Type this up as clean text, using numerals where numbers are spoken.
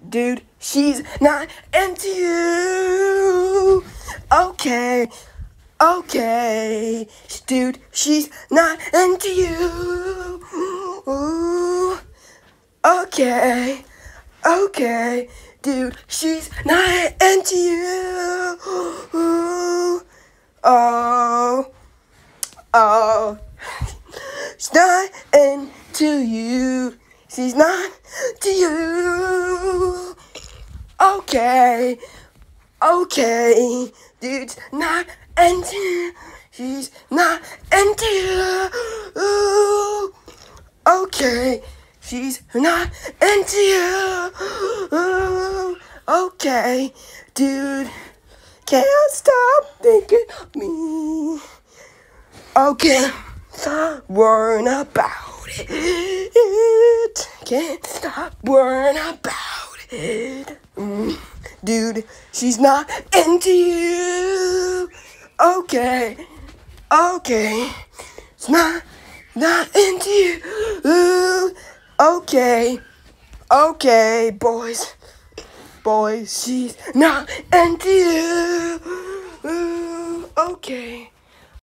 Dude, she's not into you. Okay, okay. Dude, she's not into you. Ooh. Okay, okay. Dude, she's not into you. Ooh. Oh, oh. She's not into you. She's not to you. Okay, okay. Dude's not into. She's not into you. Okay, she's not into you. Okay, dude, can't stop thinking of me. Okay, stop worrying about it. Can't stop worrying about it. Dude, she's not into you. Okay, okay, it's not into you. Okay, okay, boys, she's not into you. Okay.